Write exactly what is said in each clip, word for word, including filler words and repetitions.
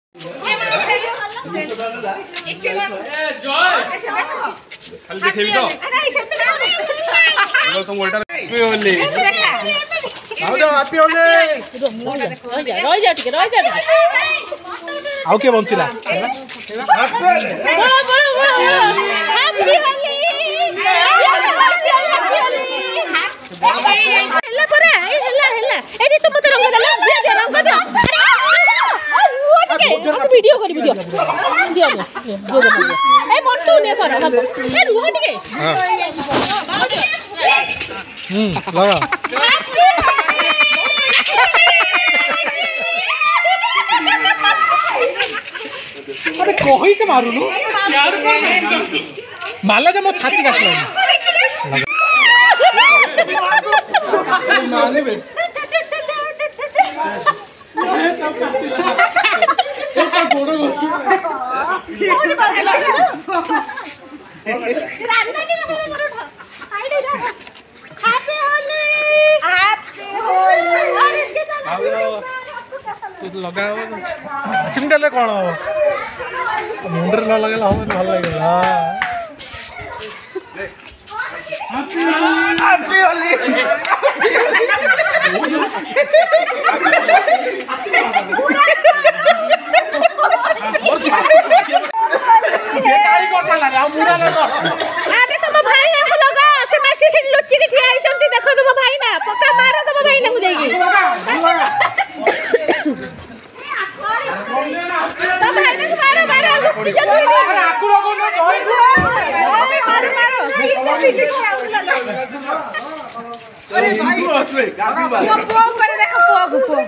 खाली देखेबी तो तुम उल्टा हैप्पी होली आओ जाओ हैप्पी होली रह जा रह जा ठीक रह जा आओ के बंचिला बड़ा बड़ा हैप्पी होली हेला परा हेला हेला एडी तुम तो रंग देला दे दे रंग दे हम वीडियो कर वीडियो दियो दियो दियो ए मोटू ने कर हम ए रुह टिके हां हम लगा अरे कोही के मारू नु यार माला जे मो छाती काटला माने बे गोड़ो बस हैप्पी होली हैप्पी होली तू लगाओ सिंगल कोन हो मुंडर न लगेला हम भल लागेला हैप्पी हैप्पी होली ये काई को साला आ मुड़ा लगा अरे तुम भाई ना को लगा से मासी से लुच्ची के ठिया आइचंती देखो तुम भाई ना पक्का मारो तुम भाई ना को जाईगी तुम भाई ना मारो मारो लुच्ची जल्दी आकुरो को न मारो मारो अरे भाई गाबी बा पुआ करे देखो पुआ को पुआ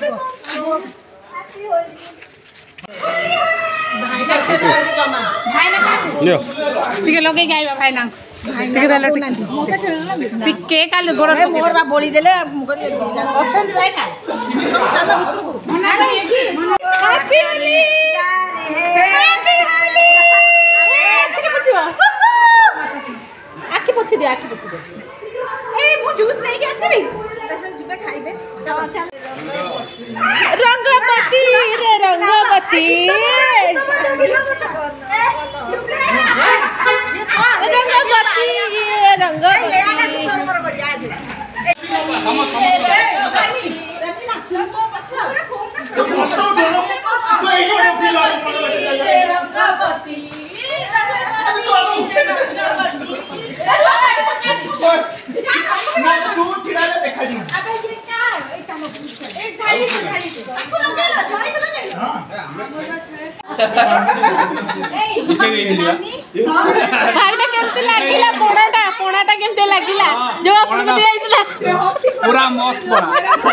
भाई से जमा भाई ना लियो ठीक है लगे जाइबा भाई ना ठीक है लट ठीक के काल गोड़ मोर बा बोली देले अच्छा भाई का हैप्पी होली हैप्पी होली आखिर पछिवा आखि पछि दे आखि पछि दे ए मु जूस नहीं के आसीबी जिबे खाइबे चल चल रंगपति रे रंगपति रंगपति ये रंगपति भाईना केमती लागिला पोणाटा पोणाटा केमती लागिला जो आपण दे आइतला पूरा मस्त पोणा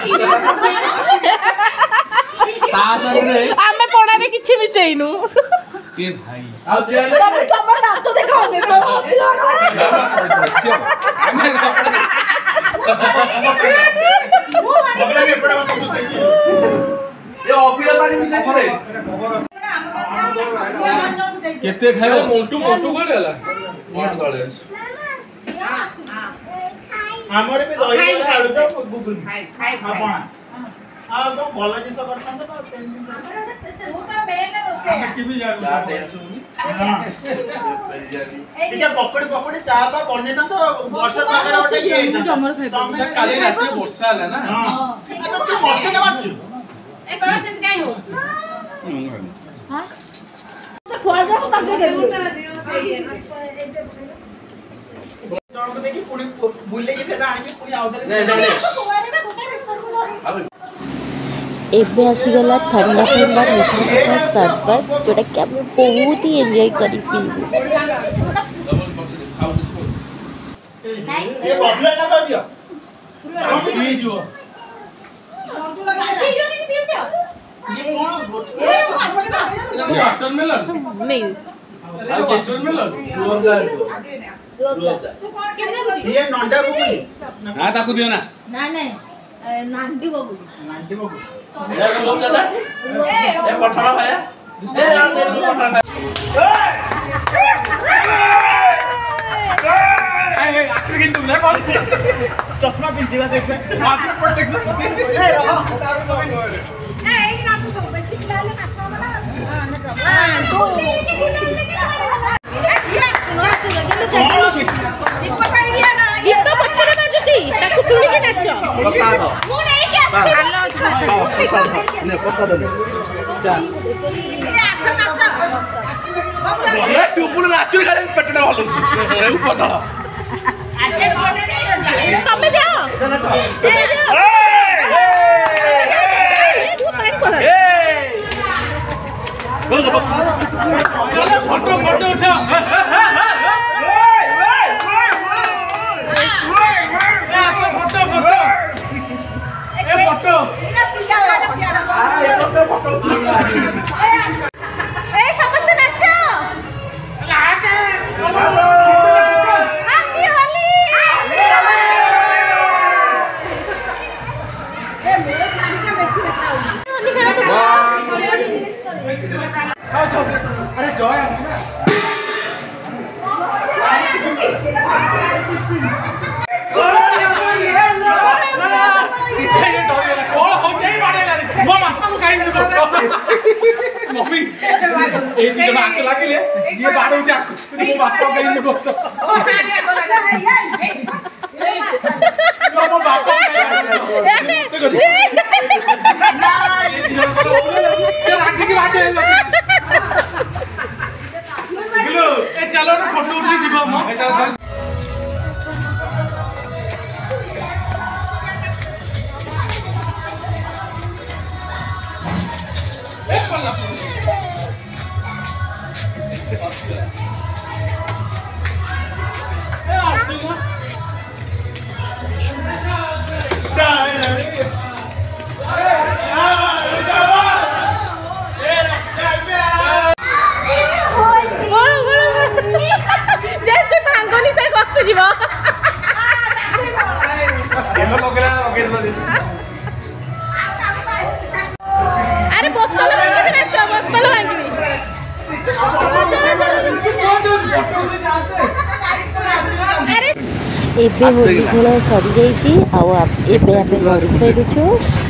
तासरे आमे पोणा रे किछि मिसेइनु के भाई आ जे तमर दांत देखाओ दे तो हसिलो ये ऑफिसर पानी मिसे करे केते खायो मोटू मोटू कोन होला मोट तळे हमरे पे दही वाला आलू तो गुगुल खाई खाई आपण आ तो भला जिस करथन तो सेम दिन वो तो बेल रोसे हम टीवी जान चा टेंशन हां ये पकड़ी पकड़ी चा तो बने था तो वर्षा पाकर ओटे की जमर खाई काली रात में वर्षा आला ना हां तो तू मरते के मारछु ए बाबा सेंत काई हो हां तो फोड़ जा तो दे दे जण को देखि पुडी बुले की सेटा आनी पुडी आवदे नहीं नहीं एबे आसीगला ठंडा ठंडा मीठा सरबत जोटा कि हम बहुत ही एंजॉय करी पीबू ये बबले ना कर दियो हम पी जो ये कौन ये वाटर मेलन नहीं वाटर मेलन रोजा रोजा ये नंडा को ना ताकू दियो ना ना नहीं नांदी बाबू नांदी बाबू ए लोग चला ए ए पठाड़ा भाई ए यार दे लो पठाड़ा ए ए आखिर किन तुमने कौन चश्मा पिन जीवा देख आखिर प्रोटेक्शन ए रहो ए ये ना तो सब गीत पछरे बाजुची ताकू सुनिके नाच प्रसाद मु नहीं के आछी प्रसाद ने प्रसाद ने जा आसा नाच बोले टुपुल नाचुर खाली पेटना भलो ए उपदा तमे जाओ ए चलो फोटो फोटो उठा फोटो फोटो ए फोटो आ ये तो से फोटो ए समस्त नाच नाच हैप्पी होली ए मेरे साड़ी का बेसी रखा होली खेला तो अरे जय मम्मी ये चीज ना के लागे ले ये बात हो जा तू बात को कहीं नहीं बोल सकता लो वो बात को ये राखी की बात है गिलो ए चलो ना फोटो उठी जीवा म अरे बोतल भांगी ना च बोतल भांगी अरे एबे होली खेल सरी जाइए आउ एबे आमे घर फेरुछु।